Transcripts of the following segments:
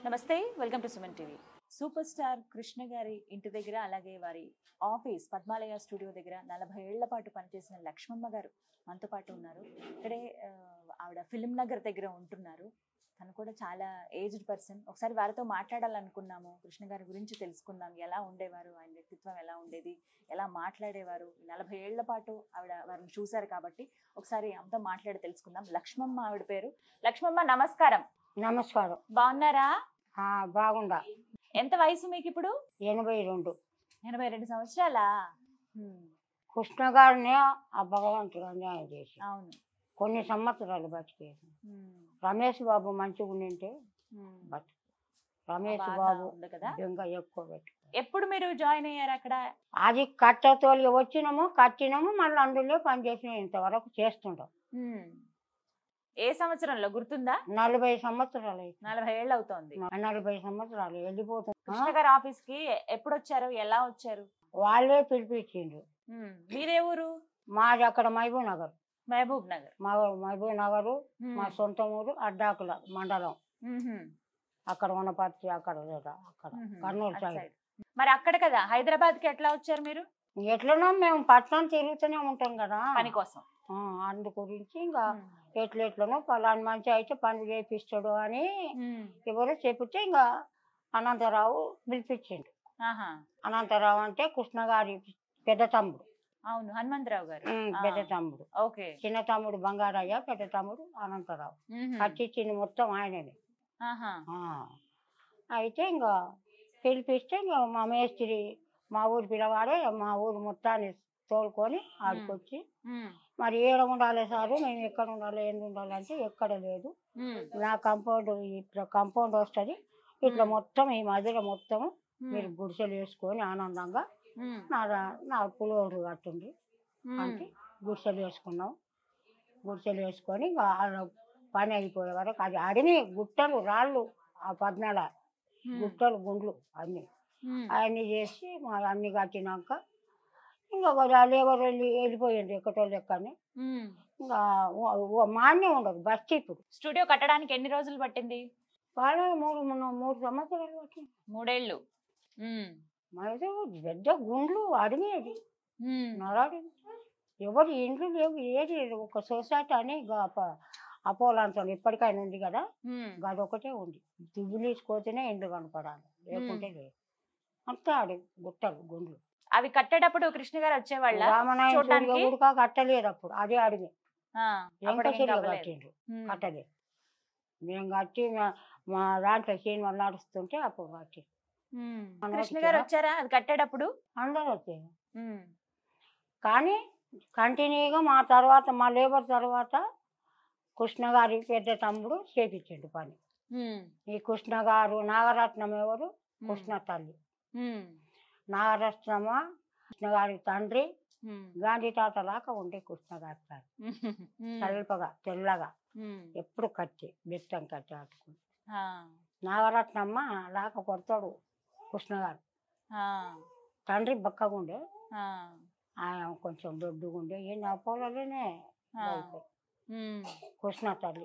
నమస్తే, welcome to Suman TV. Super star Krishna గారి ఇంటి దగ్గర, అలాగే వారి ఆఫీస్ పద్మాలయ స్టూడియో దగ్గర 40 ఏళ్ల పాటు పనిచేసిన లక్ష్మమ్మ గారు మనతో పాటు ఉన్నారు. ఇక్కడే ఆవిడ ఫిల్మ్ నగర్ దగ్గర ఉంటున్నారు. తను కూడా చాలా ఏజ్డ్ పర్సన్. ఒకసారి వారితో మాట్లాడాలనుకున్నాము. కృష్ణ గారి గురించి తెలుసుకుందాం. ఎలా ఉండేవారు, ఆయన వ్యక్తిత్వం ఎలా ఉండేది, ఎలా మాట్లాడేవారు. 40 ఏళ్ల పాటు ఆవిడ వారిని చూశారు కాబట్టి ఒకసారి ఆమెతో మాట్లాడి తెలుసుకుందాం. లక్ష్మమ్మ ఆవిడ పేరు. లక్ష్మమ్మ నమస్కారం. నమస్కారం. బాగున్నారా? బాగుండా. ఎంత వయసు మీకు ఇప్పుడు? 82. 82 సంవత్సరాలా? కృష్ణ గారిని ఆ భగవంతుడు అన్యాయం చేసి అవును. కొన్ని సంవత్సరాలు బతికేది. రమేష్ బాబు మంచిగా ఉండింటే బతు. రమేష్ బాబు బెంగ ఎక్కువ పెట్టి. ఎప్పుడు మీరు జాయిన్ అయ్యారు అక్కడ? అది కట్టతోలి కట్టినాము మళ్ళీ అందులో పనిచేసిన ఇంతవరకు చేస్తుంటాం. ఏ సంవత్సరంలో గుర్తుందా? 40 సంవత్సరాలు. 40 ఏళ్ళు అవుతోంది. 40 సంవత్సరాలు వెళ్ళిపోతుంది. కృష్ణ గారి ఆఫీస్ కి ఎప్పుడు వచ్చారు, ఎలా వచ్చారు? వాళ్ళే పిలిపించిండ్రు. మీదే ఊరు? మాది అక్కడ మహబూబ్ నగర్. మహబూబ్ నగర్. మహబూబ్ నగరు మా సొంత ఊరు. అడ్డాకుల మండలం. అక్కడ వనపర్తి అక్కడ అక్కడ కర్నూలు సైడ్. మరి అక్కడ కదా, హైదరాబాద్ కి ఎట్లా వచ్చారు మీరు? ఎట్లనో మేము పట్టణం తిరుగుతూనే ఉంటాం కదా పని కోసం. అందు గురించి ఇంకా ఎట్లెట్లనో పలాని మంచి అయితే పని చేపిస్తాడు అని ఎవరు చెప్తే ఇంకా అనంతరావు పిలిపించిండు. అనంతరావు అంటే కృష్ణ గారి పెద్ద తమ్ముడు. అవును, హనుమంతరావు గారు పెద్ద తమ్ముడు. చిన్న తమ్ముడు బంగారయ్య, పెద్ద తమ్ముడు అనంతరావు. కట్టించింది మొత్తం ఆయననే. అయితే ఇంకా పిలిపిస్తే ఇంకా మా మేస్త్రి మా ఊరు పిల్లవాడే మా ఊరు మొత్తాన్ని తోలుకొని ఆడుకొచ్చి, మరి ఏడ ఉండాలి సారు, మేము ఎక్కడ ఉండాలి, ఏంది ఉండాలి అంటే ఎక్కడ లేదు, నా కంపౌండ్ ఇట్లా కంపౌండ్ వస్తుంది, ఇట్లా మొత్తం ఈ మధ్యలో మొత్తం మీరు గుడిసెలు వేసుకొని ఆనందంగా నా పులోడు కట్టింది అంటే గుడిసెలు వేసుకున్నాం. గుడిసెలు వేసుకొని ఇంకా పని అయిపోయే వరకు అది అడిగి గుట్టలు రాళ్ళు ఆ 14 గుట్టలు గుండ్లు అన్నీ చేసి అన్ని కట్టినాక ఇంకా లేబర్ వెళ్ళిపోయింది ఎక్కటోళ్ళు ఎక్కడిని. ఇంకా మాన్నే ఉండదు బస్. ఇప్పుడు స్టూడియో కట్టడానికి ఎన్ని రోజులు పట్టింది? వాళ్ళు 3 సంవత్సరాలు పట్టింది. 3 ఏళ్ళు. పెద్ద గుండ్లు అడిగేది నరాడు. ఎవరు ఇండ్లు లేవు, ఏది లేదు. ఒక సొసైటీ అని అపోలాంతం ఇప్పటికైనా ఉంది కదా, గదొకటే ఉంది. దుబ్బులీసుకొస్తేనే ఇండ్లు కనపడాలి, లేకుంటే లేదు. అంతా ఆడి గుట్టలు గుండ్లు. అవి కట్టేటప్పుడు కృష్ణ గారు వచ్చేవాళ్ళ? రామనాయుడు కట్టలేదు అప్పుడు, అదే అడిగి కట్టిండ్రు. కట్టలేదు. మేము కట్టి మా దాంట్లో సినిమా నడుస్తుంటే అప్పుడు కట్టి. కృష్ణ గారు వచ్చారా అది కట్టేటప్పుడు? అందరూ వచ్చారు. కానీ కంటిన్యూగా మా తర్వాత మా లేబర్ తర్వాత కృష్ణ గారి పెద్ద తమ్ముడు చేపించిండు పని. ఈ కృష్ణ గారు నాగరత్నం ఎవరు? కృష్ణ తల్లి. నాగరత్నమ కృష్ణ గారి తండ్రి. గాంధీ తాత లాగా ఉండే కృష్ణ గారి తండ్రి. తల్పగా తెల్లగా ఎప్పుడు కట్టి బెత్తం కట్టి ఆడుకుంది. నాగరత్నమ్మ లాగా కొడతాడు కృష్ణ గారు. తండ్రి బక్కగుండే, ఆయన కొంచెం దొడ్డుగుండే. ఈయన అపోలోనే కృష్ణ తల్లి.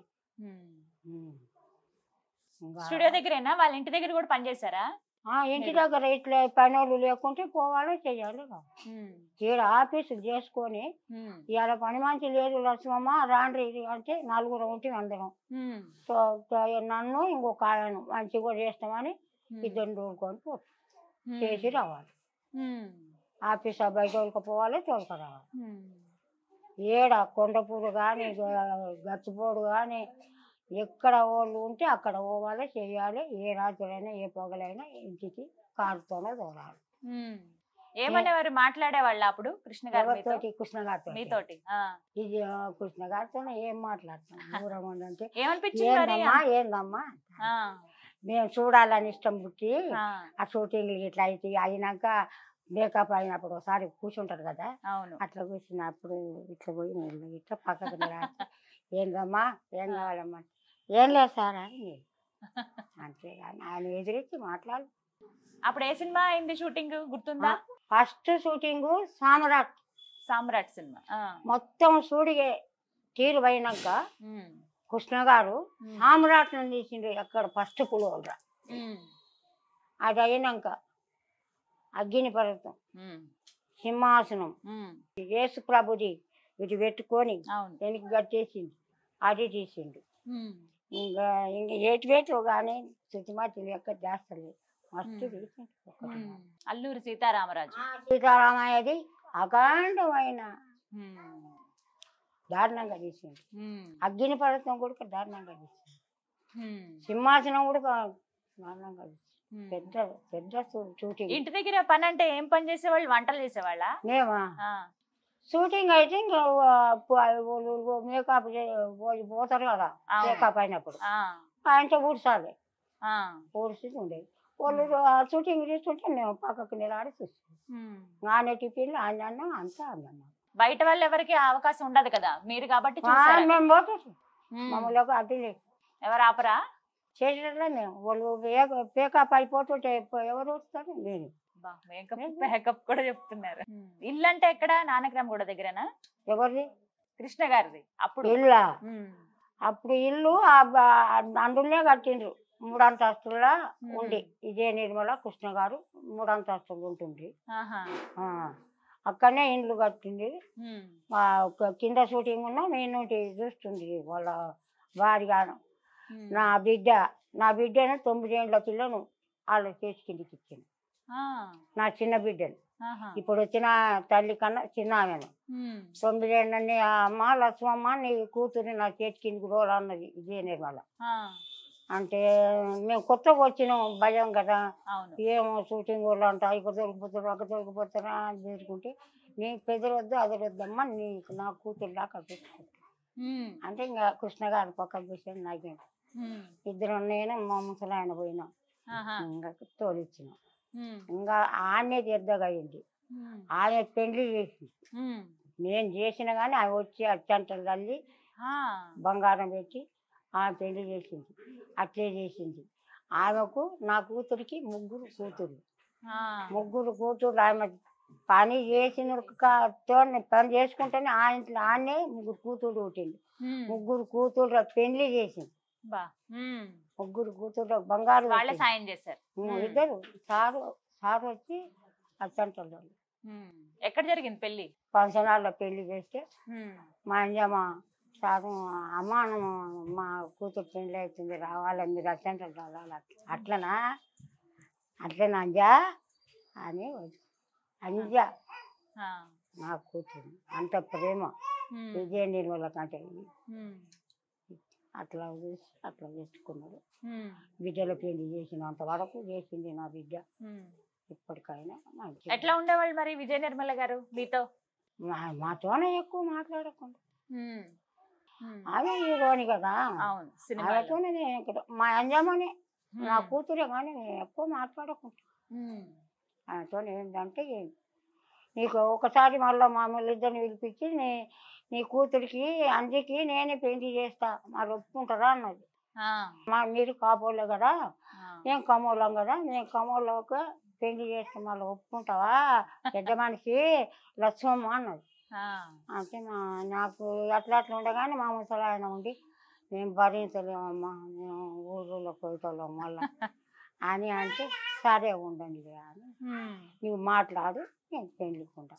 స్టూడియో దగ్గరేనా? వాళ్ళ ఇంటి దగ్గర కూడా పనిచేశారా? ఇంటి దగ్గర ఇట్లా పనులు లేకుంటే పోవాలో చెయ్యాలి. ఈడ ఆఫీసు చేసుకొని ఇవాళ పని మంచి లేదు లక్ష్మమ్మ రాండ్రి అంటే 4 ఉంటే అందరం నన్ను ఇంకొక ఆయను మంచిగా చేస్తామని 2 రోజుకొని చేసి రావాలి. ఆఫీస్ బయట తోలుకపోవాలి, తోలుకురావాలి. ఏడ కొండపూరు కానీ గచ్చిపోడు కానీ ఎక్కడ వాళ్ళు ఉంటే అక్కడ పోవాలి, చేయాలి. ఏ రాత్రైనా ఏ పొగలైనా ఇంటికి కారుతోనే తోలాలి. ఏమనేవారు? మాట్లాడేవాళ్ళ అప్పుడు కృష్ణ గారితో? కృష్ణ గారితో మీతోటి ఇది కృష్ణ గారితో ఏం మాట్లాడతాం. దూరం ఉందంటే ఏందమ్మా మేము చూడాలని ఇష్టం పుట్టి ఆ షూటింగ్ ఇట్లా అయితే అయినాక మేకప్ అయినప్పుడు ఒకసారి కూర్చుంటారు కదా, అట్లా కూర్చున్నప్పుడు ఇట్లా పోయి ఇట్లా పక్కకు ఏందమ్మా ఏం కావాలమ్మా, ఏం లేదు సార్ అని అంతేగాని ఆయన ఎదిరించి మాట్లాడు. అప్పుడు ఏ సినిమా అయింది షూటింగ్ గుర్తుందా? First shooting Samrat cinema. మొత్తం షూటింగ్ తీరు పోయినాక కృష్ణ గారు సామ్రాట్ తీసిండు. అక్కడ ఫస్ట్ పులోడ్రా అది అయినాక అగ్ని పర్వతం, సింహాసనం, యేసు ప్రభుది ఇది పెట్టుకొని వెనక్కి కట్టేసింది, అది తీసిండు. ఇంకా ఏటి వేటు కానీ శుతిమాటి లెక్క చేస్తలేదు, మస్తు తీసిండు. అల్లూరి సీతారామరాజు సీతారామయ్యది అఖండమైన దారుణంగా తీసిండు. అగ్ని పర్వతం కూడా దారుణంగా తీసిండు. సింహాసనం కూడా దారుణంగా తీసిండు. పెద్ద పెద్ద షూటింగ్. ఇంటి దగ్గర పని అంటే ఏం పని చేసేవాళ్ళు? వంటలు చేసేవాళ్ళ? మేమా షూటింగ్ అయితే ఇంకా మేకప్ పోతారు కదా, మేకప్ అయినప్పుడు ఆయనతో ఊడ్చాలి, ఊడ్చి ఉండేది. వాళ్ళు షూటింగ్ తీసుకుంటే మేము పక్కకు నిలబడి చూస్తాం. నానే టిఫిన్లు అన్న అంతా అన్న. బయట వాళ్ళు ఎవరికి అవకాశం ఉండదు కదా, మీరు కాబట్టి మేము పోతాం. మమ్మల్ని అడ్డు లేదు, ఎవరు ఆపరా చేయట్లే. మేము వాళ్ళు మేకప్ అయిపోతుంటే ఎవరు వస్తారు? నేను మేకప్ కూడా చెప్తున్నారు. ఇల్లు అంటే ఎక్కడ? నానక్రామ్ కూడా దగ్గరనా? ఎవరిది? కృష్ణ గారిది. అప్పుడు ఇల్లా? అప్పుడు ఇల్లు అందులోనే కట్టిండ్రు, 3 అంతస్తుల ఉండి. ఇదే నిర్మల కృష్ణ గారు 3 అంతస్తులు ఉంటుంది, అక్కడనే ఇండ్లు కట్టింది. కింద షూటింగ్ ఉన్నా నేను చూస్తుంది వాళ్ళ భార్య. నా బిడ్డను 9 ఏళ్ళ పిల్లను వాళ్ళ చేసి కిందికి ఇచ్చింది, నా చిన్న బిడ్డను. ఇప్పుడు వచ్చిన తల్లి కన్నా చిన్న ఆమెను 9 ఏళ్ళని, అమ్మ లక్ష్మమ్మ నీ కూతురు నా చేతి కిందికి రోలు అన్నది ఇదే నిర్మల. అంటే మేము కొత్తగా వచ్చినాం, భయం కదా, ఏమో షూటింగ్ వాళ్ళు అంట ఇక్కడ దొరికిపోతారు అక్కడ దొరికిపోతారా అని చేసుకుంటే, నీకు పెదరొద్దు అదరొద్దమ్మా, నీకు నా కూతురు దాకా పెట్టుకుంటా అంటే ఇంకా కృష్ణ గారి పక్కన చూసాను. నాకేంటి ఇద్దరు నేను మా ముసలాయన పోయినాం, ఇంకా తోలిచ్చినాం. ఇంకా ఆమె తీర్థగా అయింది, ఆమె పెళ్లి చేసింది. నేను చేసిన కానీ ఆమె వచ్చి అచ్చంటలు తల్లి బంగారం పెట్టి ఆమె పెళ్లి చేసింది. అట్లే చేసింది. ఆమెకు నా కూతురికి 3 కూతురు, 3 కూతురు. ఆమె పని చేసిన పని చేసుకుంటేనే ఆ ఇంట్లో ఆనే 3 కూతురు పుట్టింది. 3 కూతురు పెళ్లి చేసింది. 3 కూతురు బంగారు సాయం చేశారు. ఇద్దరు సారు వచ్చి అచ్చంటలు. ఎక్కడ జరిగింది పెళ్లి? ఫంక్షనాల్లో పెళ్లి చేస్తే మా అంజమ్మ సారు, అమ్మ మా కూతురు పెళ్లి అవుతుంది రావాలి, మీరు అచ్చంటలు రావాలి. అట్లనా అంజా అని అంజా నా కూతురు అంత ప్రేమ విజయ నిర్మల కంటే. అట్లా చూసి అట్లా చేసుకున్నారు. బిడ్డల పెళ్లి చేసినంత వరకు చేసింది నా బిడ్డ. ఇప్పటికైనా మంచి. ఎట్లా ఉండేవాళ్ళు మరి విజయ నిర్మల గారు మీతో? మాతోనే ఎక్కువ మాట్లాడకుండా, ఆమె హీరోని కదా, ఆమెతోనే మా అంజమ్మనే నా కూతురే, కానీ ఎక్కువ మాట్లాడకుండా ఆమెతో ఏంటంటే, నీకు ఒకసారి మళ్ళీ మామూలు ఇద్దరిని పిలిపించి నీ కూతురికి అంజకి నేనే పెళ్లి చేస్తా, మరి ఒప్పుకుంటారా అన్నది. మీరు కాపోలే కదా, మేము కమోళ్ళం కదా, మేము కమోళ్ళకి పెళ్లి చేస్తే మళ్ళీ ఒప్పుకుంటావా పెద్ద మనిషి లక్ష్మమ్మ అన్నది. అంటే నాకు అట్లా ఉండగానే మా ముసలాయన ఉండి, మేము భరించలేమమ్మా, మేము ఊళ్ళో పోయేటోళ్ళం మళ్ళా అని అంటే, సరే ఉండండి అని నువ్వు మాట్లాడు, నేను పెళ్ళికుంటా.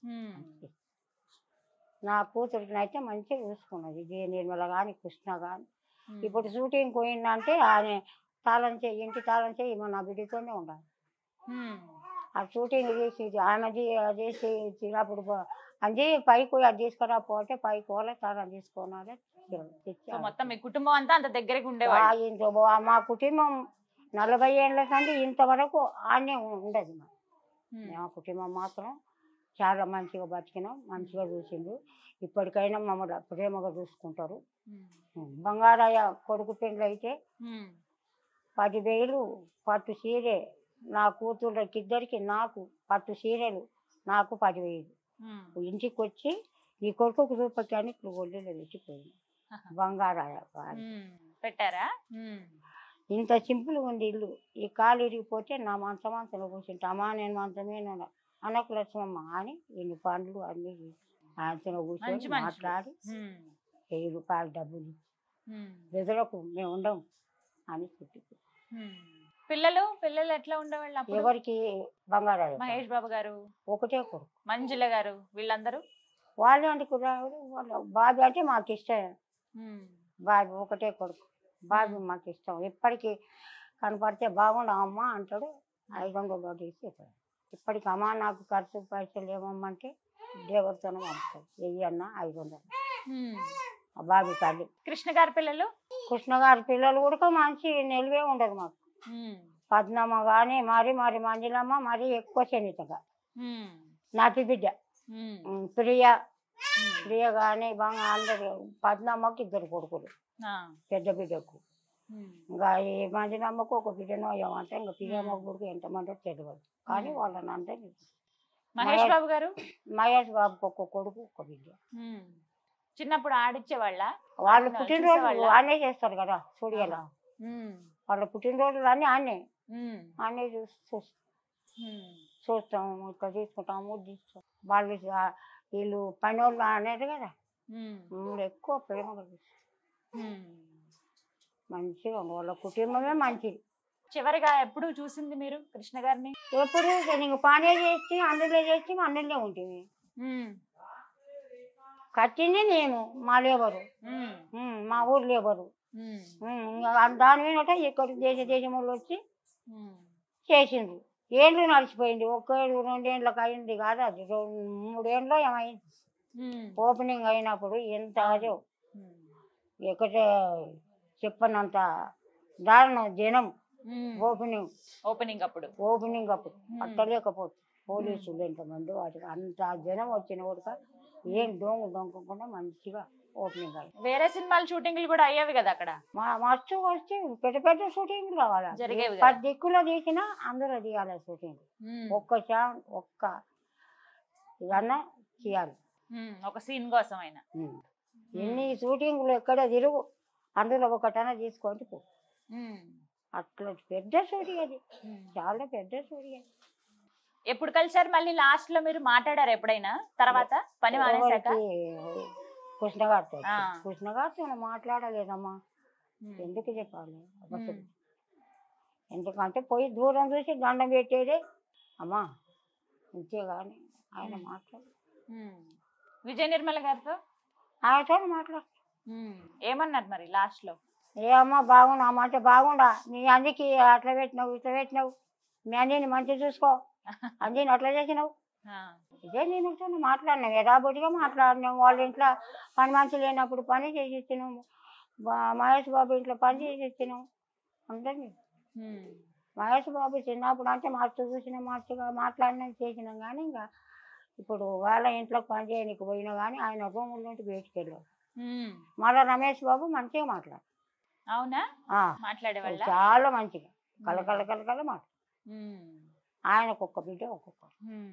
నా కూతురికి అయితే మంచిగా చూసుకున్నది విజయ నిర్మల కానీ కృష్ణ కానీ. ఇప్పుడు షూటింగ్ పోయిందంటే ఆయన ఇంటి తాళం చేయి నా బిడ్డతోనే ఉండాలి. ఆ షూటింగ్ చేసి ఆమె చేసి అప్పుడు అది పైకి అది తీసుకురాపోతే పైకి పోలే తాళం తీసుకోవాలి. మొత్తం మీ కుటుంబం అంతా అంత దగ్గరికి ఉండేవాళ్ళు? మా కుటుంబం 40 ఏళ్ళ కంటే ఇంతవరకు ఆనే ఉండదు. మా కుటుంబం మాత్రం చాలా మంచిగా బతికినాం, మంచిగా చూసిండు. ఇప్పటికైనా మమ్మల్ని ప్రేమగా చూసుకుంటారు. బంగారయ్య కొడుకు పెళ్ళి అయితే 10,000 పట్టు చీరే, నా కూతుళ్ళకి ఇద్దరికి నాకు పట్టు చీరలు, నాకు 10,000. ఇంటికి వచ్చి ఈ కొడుకు రూపాయని ఇప్పుడు ఒళ్ళలో తెచ్చిపోయింది. బంగారయ్య పెట్టారా? ఇంత సింపుల్గా ఉంది ఇల్లు. ఈ కాలు ఇరిగిపోతే నా మంచంలో కూర్చుంటా, అమ్మా నేను మంచమే అనకు లక్ష్మమ్మ అని ఇన్ని పండ్లు అన్ని ఆయనతో కూర్చొని మాట్లాడి 1000 రూపాయలు డబ్బులు బెదరకు మేము ఉండము అని చెప్పి పిల్లలు పిల్లలు ఎట్లా ఉండేవాళ్ళు అప్పుడు? ఎవరికి బంగారాలు మహేష్ బాబు గారు, ఒకటే కొడుకు. మంజుల గారు, వీళ్ళందరూ? వాళ్ళు అంటే కుర్రాడు వాళ్ళ బాబీ అంటే మాకు ఇష్టం. బాబీ ఒకటే కొడుకు. బాబీ మాకు ఇష్టం. ఇప్పటికీ కనపడితే బాగుండు అమ్మ అంటాడు. 500 నోటు ఇచ్చి ఇస్తాడు. ఇప్పటికి అమ్మ నాకు ఖర్చు పైసలు ఏమమ్మంటే దేవతను పంపుతాడు. 1000 అన్న 500. ఆ బాబీ తల్లి. కృష్ణ గారి పిల్లలు? కృష్ణ గారి పిల్లలు కూడా మంచి నిలువే ఉండదు మాకు. పద్మమ్మ కానీ మరి మంజులమ్మ మరి ఎక్కువ శనితగా. నాటి బిడ్డ ప్రియ కానీ బాగా అందరు. పద్మమ్మకి 2 కొడుకులు, పెద్ద బిడ్డకు. ఇంకా ఈ మంజులమ్మకు ఒక బిడ్డనో ఏమంటే ఇంకా ప్రియమ్మ కొడుకు ఎంతమంది తెలియదు కానీ వాళ్ళని అందరినీ. మహేష్ బాబు గారు? మహేష్ బాబుకి ఒక కొడుకు ఒక బిడ్డ. చిన్నప్పుడు ఆడిచ్చేవాళ్ళ? వాళ్ళు పుట్టినరోజు ఆనే చేస్తారు కదా స్టూడియోలో. వాళ్ళ పుట్టినరోజులు అన్నీ ఆనే చూస్తాం, ఇట్లా తీసుకుంటాం, ముద్దిస్తాం. వాళ్ళు వీళ్ళు పని వాళ్ళు అనేది కదా ఎక్కువ ప్రేమ మంచిగా వాళ్ళ కుటుంబమే మంచిది. చివరిగా ఎప్పుడు చూసింది మీరు కృష్ణ గారిని? ఎప్పుడు నీకు పానే చేసి అందులో ఉంటుంది. కట్టింది నేను, మా లేబరు, మా ఊరు లేబరు. దాని మీద ఇక్కడ దేశంలో వచ్చి చేసిండ్రు. ఏళ్ళు నడిచిపోయింది. 1 ఏళ్ళు 2 ఏళ్ళకి అయింది కాదు, అది 3 ఏళ్ళలో ఏమైంది. ఓపెనింగ్ అయినప్పుడు ఎంత అదో ఎక్కడ చెప్పనంత దారుణం జనం. ఓపెనింగ్ అప్పుడు పట్టలేకపోతే పోలీసులు ఎంతమంది వాటికి అంత జనం వచ్చిన కూడా ఏం దొంగకుండా మంచిగా ఓపెనింగ్ అయ్యి. వేరే సినిమాలు షూటింగ్లు కూడా అయ్యేవి కదా అక్కడ? మస్తు వచ్చి పెద్ద షూటింగ్లు కావాలి. 10 దిక్కులో తీసినా అందులో తీయాలి షూటింగ్. ఒక్క ఇదన్నా చేయాలి ఒక సీన్ కోసం అయినా. ఎన్ని షూటింగ్లు ఎక్కడ తిరుగు అందులో ఒకటన్నా తీసుకోండి పో. అట్లా పెద్ద షూటింగ్ అది, చాలా పెద్ద షూటింగ్. ఎప్పుడు కలిసారు మళ్ళీ లాస్ట్ లో మీరు? మాట్లాడారు ఎప్పుడైనా తర్వాత పని మానేశాక? కృష్ణ గారితో మాట్లాడలేదమ్మా. ఎందుకు చెప్పాలి అసలు? ఎందుకంటే పోయి దూరం చూసి దండం పెట్టేదే అమ్మా, అంతే కానీ ఆయన మాట్లాడు. విజయ నిర్మల గారితో? ఆయనతో మాట్లాడు. ఏమన్నారు మరి లాస్ట్ లో? ఏమమ్మా బాగున్నా అంటే బాగుండా, నీ అందుకే అట్లా పెట్టినావు ఇట్లా పెట్టినావు, మీ అన్నీని మంచిగా చూసుకో, అన్నీని అట్లా చేసినావు. ఇదే నేను మాట్లాడినాం, యథాబుద్ధిగా మాట్లాడినాం. వాళ్ళ ఇంట్లో పని మనిషి లేనప్పుడు పని చేసి ఇచ్చినాము. మహేష్ బాబు ఇంట్లో పని చేసి ఇచ్చినాం అందరినీ. మహేష్ బాబు చిన్నప్పుడు అంటే మస్తు చూసినా మస్తుగా మాట్లాడినాం చేసినాం. కానీ ఇంకా ఇప్పుడు వాళ్ళ ఇంట్లో పని చేయడానికి పోయినా కానీ ఆయన రూముల నుండి బయటికి వెళ్ళాడు. మళ్ళీ రమేష్ బాబు మంచిగా మాట్లాడు. అవునా? మాట్లాడేవాళ్ళ? చాలా మంచిగా కలకల మాట్లాడు. ఆయనకు ఒక్క బిడ్డ ఒక్కొక్కరు.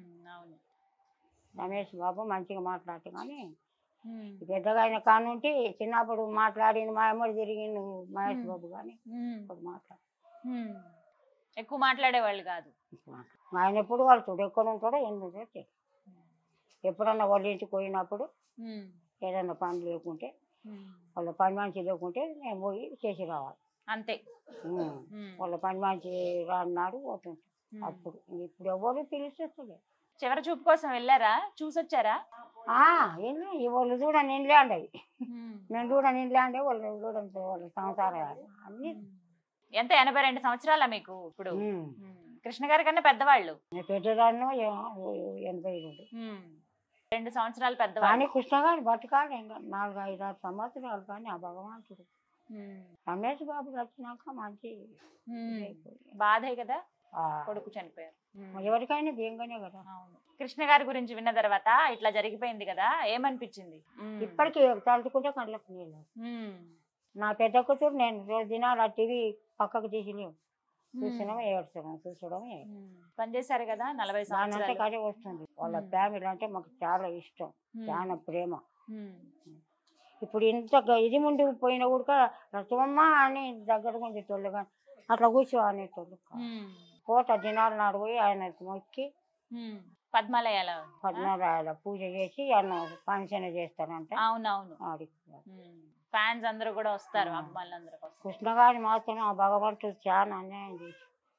రమేష్ బాబు మంచిగా మాట్లాడు. కానీ పెద్దగా ఆయన కానుంటే చిన్నప్పుడు మాట్లాడింది మా అమ్మడు తిరిగిండు మహేష్ బాబు. కానీ మాట్లాడు ఎక్కువ మాట్లాడేవాళ్ళు కాదు ఆయన. ఎప్పుడు వాళ్ళు చూడు ఎక్కడ ఉంటాడో ఎందుకు ఎప్పుడన్నా వాళ్ళ ఇంటికి పోయినప్పుడు ఏదన్నా పని లేకుంటే వాళ్ళ పని మనిషి లేకుంటే నేను పోయి చేసి రావాలి అంతే. వాళ్ళ పని మనిషి రాన్నాడు పోతుంటే అప్పుడు. ఇప్పుడు ఎవరు పిలిచేస్తుంది. చివరి చూపు కోసం వెళ్ళారా? చూసొచ్చారా? వాళ్ళు చూడండి ఇండ్లాండ్ అవి, మేము చూడండి ఇండ్లాండే, వాళ్ళు చూడండి వాళ్ళ సంసారాలు అన్ని. ఎంత 82 సంవత్సరాలా మీకు ఇప్పుడు? కృష్ణ గారి కన్నా పెద్దవాళ్ళు? పెద్దదాన్ని 82. 2 సంవత్సరాలు పెద్దవాళ్ళు. కానీ కృష్ణ గారు బతకాలి ఇంకా 4-5-6 సంవత్సరాలు. కానీ ఆ భగవంతుడు రమేష్ బాబు వచ్చినాక మంచి బాధే కదా, కొడుకు చనిపోయారు. ఎవరికైనా దేంగానే కదా. కృష్ణ గారి గురించి విన్న తర్వాత ఇట్లా జరిగిపోయింది కదా, ఏమనిపించింది? ఇప్పటికీ తలుచుకుంటే కళ్ళకు నీళ్ళు. నా పెద్ద కూతురు నేను రోజు దినాలు టీవీ పక్కకు తీసిలేవు, చూసినాము ఏడ్చడం చూసడమే. పనిచేశారు కదా 40 సంవత్సరాలు. కానీ వస్తుంది. వాళ్ళ ఫ్యామిలీ అంటే మాకు చాలా ఇష్టం, చాలా ప్రేమ. ఇప్పుడు ఇంత ఇది ముందుకు పోయిన కూడా రచమ్మ అని దగ్గర ఉండేటోళ్ళు కానీ అట్లా కూర్చో అనేటోళ్ళు. కోట దినాలు నాడు పోయి ఆయన మొక్కి పద్మాలయాల పూజ చేసి ఆయన ఫంక్షన్ చేస్తారంట. అవునవును, ఫ్యాన్స్ అందరూ కూడా వస్తారు, అమ్మాయిలందరూ. కృష్ణ గారి మాత్రం ఆ భగవంతుడు చాలా అన్యాయం చేసి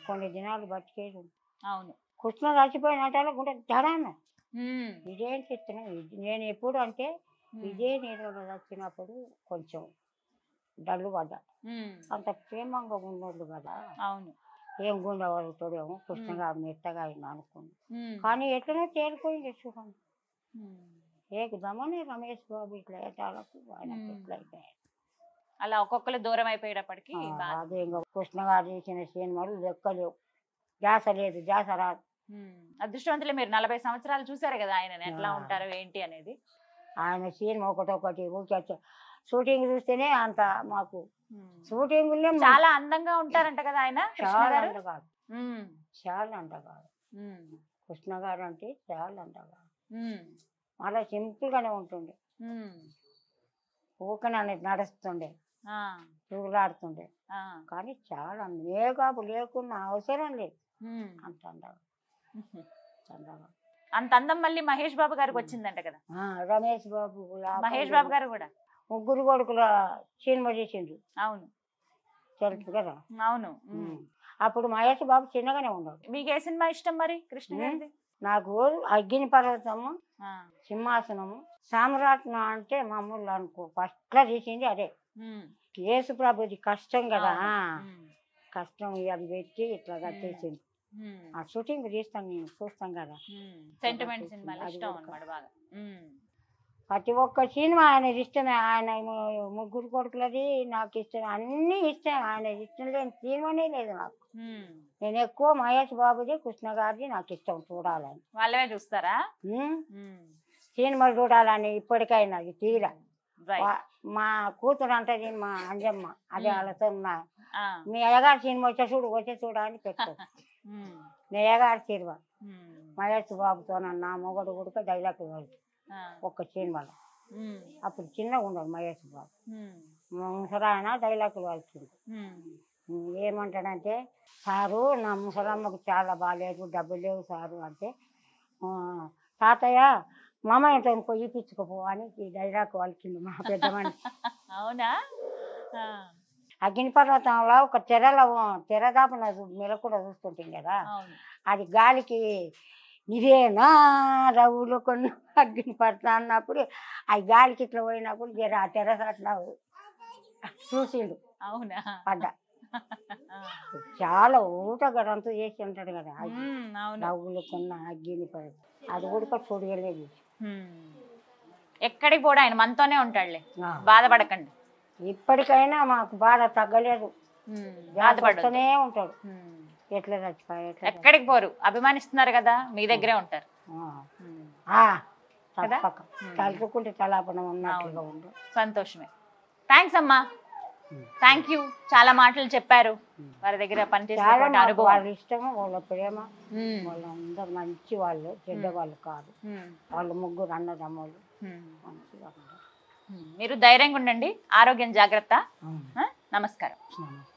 కొన్ని దినాలు బతికేది. అవును. కృష్ణ చచ్చిపోయినట్టు కూడా జడాను ఉమ్, ఇదేం చిత్రం. నేను ఎప్పుడు అంటే ఇదే నేను వచ్చినప్పుడు కొంచెం డల్లు పడ్డా. ఉమ్, అంత ప్రేమంగా ఉన్నోళ్ళు కదా, అవును. ఏం గుండె వరుగుతాడేమో కృష్ణగారు మెత్తగా అయింది అనుకుంది. ఉమ్, కానీ ఎట్లనో తేలిపోయింది చూడండి. ఉమ్. ఏకదమని రమేష్ బాబు ఇట్లా ఎటాలకు ఆయనకి ఇట్లా అయిపోయాయి. అలా ఒక్కొక్కరు దూరం అయిపోయేటప్పటికి బాధ. అదే ఇంకా కృష్ణగారు చేసిన సినిమాలు లెక్కలేవు. ధ్యాస లేదు, ధ్యాస రాదు. అదృష్టవంతులే మీరు 40 సంవత్సరాలు చూసారు కదా ఆయన ఎట్లా ఉంటారో ఏంటి అనేది. ఆయన సినిమా ఒకటొకటి ఊరికే షూటింగ్ చూస్తేనే అంత మాకు ఉమ్. షూటింగ్ చాలా అందంగా ఉంటారంట కదా ఆయన కృష్ణ చాలా గారు. అంటగాడు, ఉమ్, చాలా అంటగాడు. ఉమ్, కృష్ణ గారు అంటే చాలా అంటగాడు. ఉమ్, అలా సింపుల్గానే ఉంటుండే. ఉమ్. ఊకనే నడుస్తుండే, ఆ, తిరుగులాడుతుండే. ఆ, కానీ చాలా మేకప్ లేకున్నా అవసరం లేదు. ఉమ్. అంత అండగా అండగా. అంత అందం మళ్ళీ మహేష్ బాబు గారికి వచ్చిందంట కదా. రమేష్ బాబు మహేష్ బాబు గారు కూడా. ముగ్గురు కొడుకుల సినిమా చేసిండ్రు అవును, తెలుసు కదా. అవును. అప్పుడు మహేష్ బాబు చిన్నగానే ఉన్నాడు. మీకు ఏ సినిమా ఇష్టం మరి కృష్ణ గారిది? నాకు అగ్ని పర్వతము, ఆ, సింహాసనము, సామ్రాట్న అంటే మామూలు అనుకో ఫస్ట్లో తీసింది అదే. ఉమ్, యేసు ప్రభుది కష్టం కదా, ఉమ్, కష్టం అది పెట్టి ఇట్లా కట్టేసింది. ఉమ్, ఆ షూటింగ్ తీస్తాం నేను చూస్తాం కదా. సెంటిమెంట్ సినిమాలు అది ఇష్టం కూడా అన్నమాట బాగా. ప్రతి ఒక్క సినిమా ఆయన ఇష్టమే. ఆయన ముగ్గురు కొడుకులది నాకు ఇష్టం, అన్నీ ఇష్టం. ఆయన ఇష్టం లేని సినిమానే లేదు నాకు. నేను ఎక్కువ మహేష్ బాబుది, కృష్ణ గారిది నాకు ఇష్టం చూడాలని. వాళ్ళవే చూస్తారా? సినిమాలు చూడాలని ఇప్పటికైనా అది తీరా. Right. మా కూతురు అంటది మా అంజమ్మ, అదే వాళ్ళతో ఉన్నా ఆ, మీ అయ్యగారి సినిమా వచ్చే చూడాలని పెట్టు. మీ అయ్యగారి సినిమా మహేష్ బాబుతో నా మొగడు కొడుక డైలాగ్ ఒక్క సినిమాలో. అప్పుడు చిన్నగా ఉండదు మహేష్ బాబు, ముసరాయన డైలాగులు వాళ్ళకి. ఏమంటాడంటే, సారు నా ముసలమ్మకు చాలా బాగాలేదు, డబ్బులు లేవు సారు అంటే, తాతయ్య మామయ్యతో పోయి ఇప్పించుకోపో అని ఈ డైలాగ్ వాళ్ళకి మా పెద్ద మనిషి. అవునా? అగ్ని పర్వతంలో ఒక తెరదాపున మెలకూడ చూస్తుంటుంది కదా, అవును. అది గాలికి ఇదేనా రవ్వులు కొన్ని అగ్ని పర్వతం అన్నప్పుడు అది గాలికి ఇట్లా పోయినప్పుడు జర ఆ తెరస అట్లా చూసిండు. అవునా? పడ్డా చాలా ఊటగడంతా చేసి ఉంటాడు కదా, రవ్వులు కొన్న అగ్ని పర్వతం అది కూడా చూడలేదు. ఎక్కడికి కూడా ఆయన మనతోనే ఉంటాడులే, బాధపడకండి. ఇప్పటికైనా మాకు బాధ తగ్గలేదు, బాధపడుతూనే ఉంటాడు. ఎట్లా చచ్చిపోయి ఎక్కడికి పోరు, అభిమానిస్తున్నారు కదా, మీ దగ్గరే ఉంటారు. తలుచుకుంటే తలాపనం ఉన్నట్లుగా ఉండు. సంతోషమే. థ్యాంక్స్ అమ్మా, థ్యాంక్ యూ. చాలా మాటలు చెప్పారు. వారి దగ్గర పనిచేసే అనుభవం, వాళ్ళ ఇష్టము, వాళ్ళ ప్రేమ, వాళ్ళందరూ మంచి వాళ్ళు, చెడ్డ వాళ్ళు కాదు. వాళ్ళు ముగ్గురు అన్నదమ్ములు మంచిగా. మీరు ధైర్యంగా ఉండండి, ఆరోగ్యం జాగ్రత్త. నమస్కారం.